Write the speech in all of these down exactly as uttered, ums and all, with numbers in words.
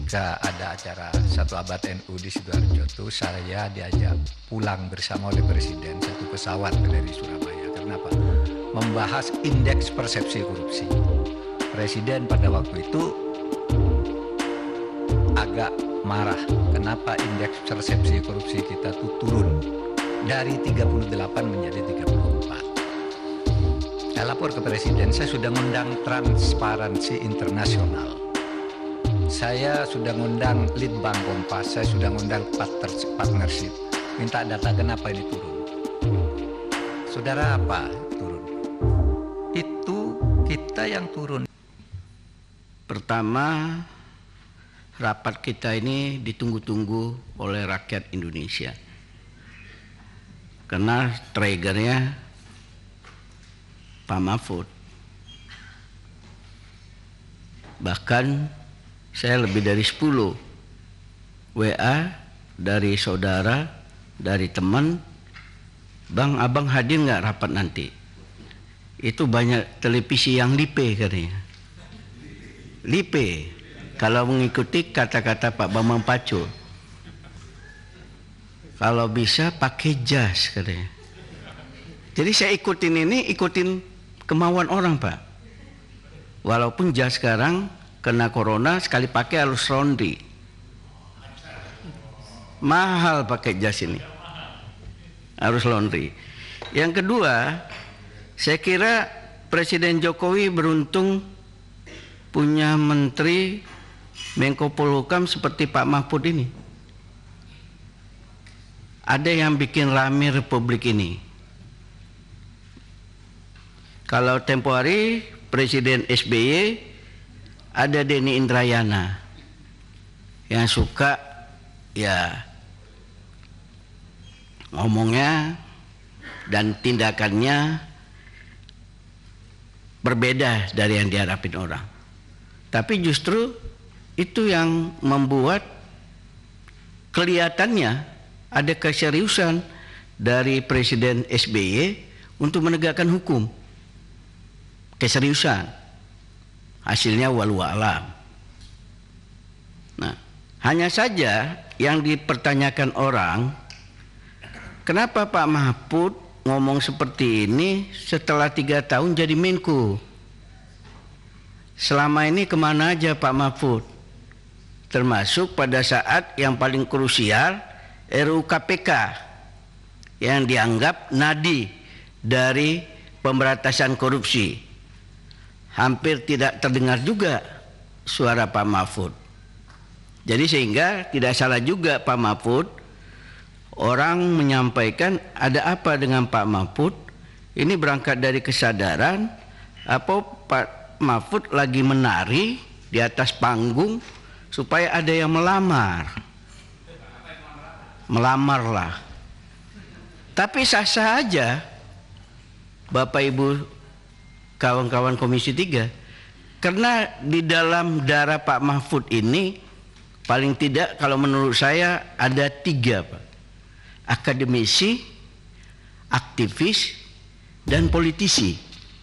ketika ada acara Satu Abad N U di Sidoarjo itu saya diajak pulang bersama oleh Presiden satu pesawat dari Surabaya. Kenapa? Membahas indeks persepsi korupsi. Presiden pada waktu itu agak marah. Kenapa indeks persepsi korupsi kita itu turun dari tiga puluh delapan menjadi tiga puluh empat. Saya lapor ke Presiden, saya sudah mengundang Transparansi Internasional. Saya sudah ngundang Litbang Kompas, saya sudah ngundang partnership. Minta data kenapa ini turun. Saudara, apa turun? Itu kita yang turun. Pertama, rapat kita ini ditunggu-tunggu oleh rakyat Indonesia. Karena triggernya Pak Mahfud. Bahkan saya lebih dari sepuluh W A dari saudara, dari teman, Bang, abang hadir nggak rapat nanti? Itu banyak televisi yang lipe katanya. Lipe, kalau mengikuti kata-kata Pak Bambang Pacul. Kalau bisa pakai jas katanya. Jadi saya ikutin ini, ikutin kemauan orang, Pak. Walaupun jas sekarang kena corona, sekali pakai harus laundry. Mahal pakai jas ini. Harus laundry. Yang kedua, saya kira Presiden Jokowi beruntung punya menteri Menko Polhukam seperti Pak Mahfud ini. Ada yang bikin rame Republik ini. Kalau tempo hari Presiden S B Y ada Denny Indrayana yang suka ya ngomongnya dan tindakannya berbeda dari yang diharapin orang. Tapi justru itu yang membuat kelihatannya ada keseriusan dari Presiden S B Y untuk menegakkan hukum. Keseriusan. Hasilnya walau alam. Nah, hanya saja yang dipertanyakan orang, kenapa Pak Mahfud ngomong seperti ini setelah tiga tahun jadi Menko? Selama ini kemana aja Pak Mahfud? Termasuk pada saat yang paling krusial R U U K P K yang dianggap nadi dari pemberantasan korupsi. Hampir tidak terdengar juga suara Pak Mahfud. Jadi sehingga tidak salah juga Pak Mahfud. Orang menyampaikan ada apa dengan Pak Mahfud? Ini berangkat dari kesadaran apa Pak Mahfud lagi menari di atas panggung supaya ada yang melamar. Melamarlah. Tapi sah-sah aja Bapak Ibu kawan-kawan Komisi tiga, karena di dalam darah Pak Mahfud ini paling tidak kalau menurut saya ada tiga, Pak. Akademisi, aktivis, dan politisi.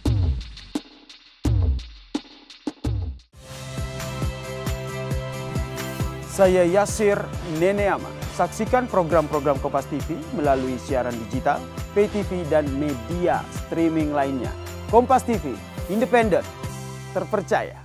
Saya Yasir Neneama. Saksikan program-program Kompas T V melalui siaran digital, pay T V, dan media streaming lainnya. Kompas T V, independen, terpercaya.